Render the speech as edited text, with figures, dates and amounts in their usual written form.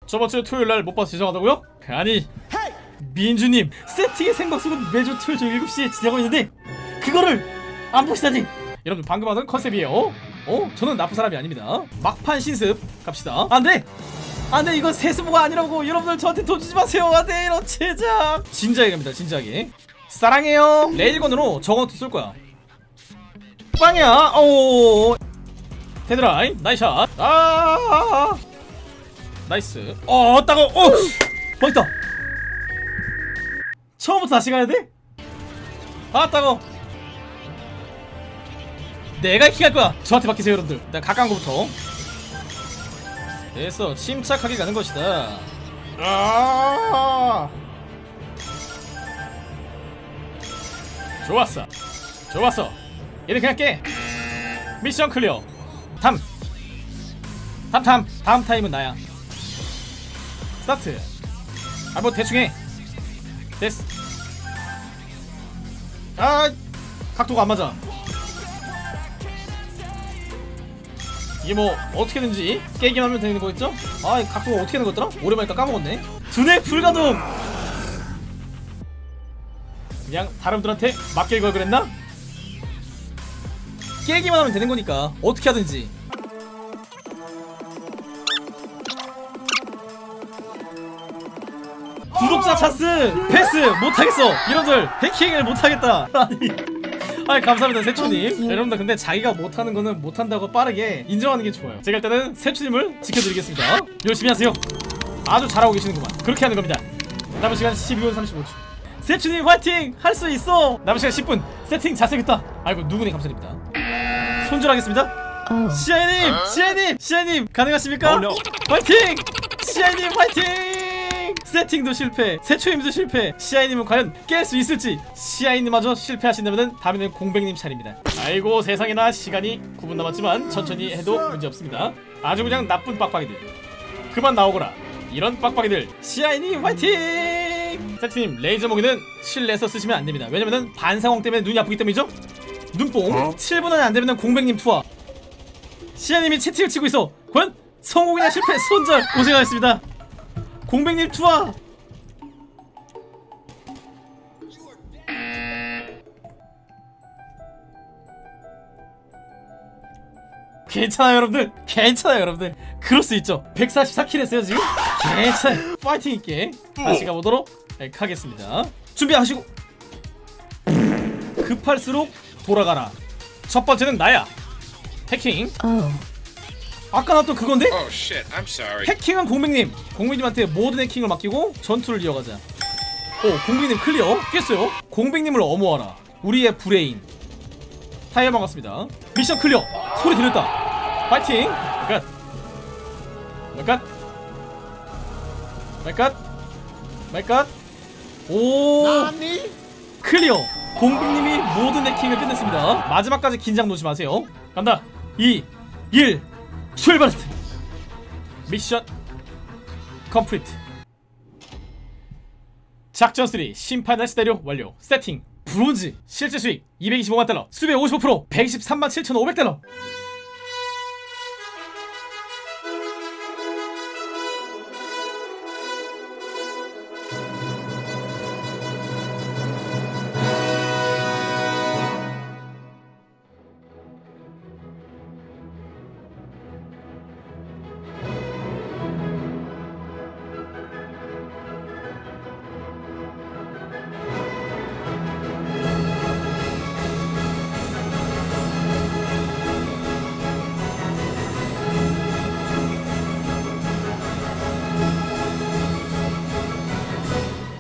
저번주 토요일날 못봐서 죄송하다고요? 아니 민주님 세팅의 생방송은 매주 토요일 저녁 7시에 진행하고 있는데 그거를 안 보시다니. 여러분 방금 하던 컨셉이에요. 저는 나쁜 사람이 아닙니다. 막판 신습 갑시다. 안돼! 안돼, 이건 세수모가 아니라고. 여러분들 저한테 돈 주지 마세요. 안돼, 이런 제작. 진지하게 갑니다. 진지하게. 사랑해요. 레일건으로 저건투 쏠거야. 빵이야. 오 데드라인 나이샷. 나이스. 따가워. 멋있다. 처음부터 다시 가야돼? 따가워. 내가 해킹할 거야. 저한테 맡기세요 여러분들. 일단 가까운 거부터. 됐어. 침착하게 가는 것이다. 좋았어. 좋았어. 이렇게 할게. 미션 클리어. 다음 타임은 나야. 스타트. 뭐 대충 해. 됐어. 각도가 안 맞아. 이게 뭐 어떻게든지 깨기만 하면 되는 거겠죠? 각도가 어떻게 되는 거였더라? 오랜만이니까 까먹었네. 두뇌 불가동. 그냥 사람들한테 맡길 걸 그랬나? 깨기만 하면 되는 거니까 어떻게 하든지. 구독자 차스 패스 못하겠어. 여러분들 해킹을 못하겠다. 아니 감사합니다 세초님. 여러분들 근데 자기가 못하는 거는 못한다고 빠르게 인정하는 게 좋아요. 제가 일단은 세초님을 지켜드리겠습니다. 열심히 하세요. 아주 잘하고 계시는구만. 그렇게 하는 겁니다. 남은 시간 12분 35초. 세초님 화이팅! 할 수 있어! 남은 시간 10분. 세팅 잘생겼다. 아이고 누구니 감사드립니다. 손절하겠습니다. 시아이님 가능하십니까? 화이팅! 시아이님 화이팅! 세팅도 실패, 세초님도 실패. 시아이님은 과연 깰 수 있을지. 시아이님마저 실패하신다면 다음에는 공백님 차례입니다. 아이고 세상에나. 시간이 9분 남았지만 천천히 해도 문제없습니다. 아주 그냥 나쁜 빡빡이들 그만 나오거라. 이런 빡빡이들. 시아이님 화이팅! 세팅님 레이저 모기는 실내에서 쓰시면 안됩니다. 왜냐면은 반상황 때문에 눈이 아프기 때문이죠. 눈뽕 7분 안에 안되면 공백님 투하. 시아님이 채팅을 치고 있어. 과연 성공이나 실패. 손절. 고생하셨습니다. 공백님 투하. 괜찮아요 여러분들. 괜찮아요 여러분들. 그럴 수 있죠. 144킬 했어요 지금. 괜찮아요. 파이팅 있게 다시 가보도록 하겠습니다. 준비하시고. 급할수록 돌아가라. 첫 번째는 나야. 해킹. 아까 나왔던 그건데? 해킹은 공백님. 공백님한테 모든 해킹을 맡기고 전투를 이어가자. 공백님 클리어. 깼어요. 공백님을 엄호하라. 우리의 브레인. 타이어 반갑습니다. 미션 클리어. 소리 들렸다. 파이팅. 말갓. 오 클리어. 공백님이 모든 해킹을 끝냈습니다. 마지막까지 긴장 놓지 마세요. 간다. 2 1 출발했다. 미션 컴플리트. 작전 3 심판의 시나리오 완료. 세팅 브론즈. 실제 수익 225만 달러. 수배 55%. 123만 7,500달러.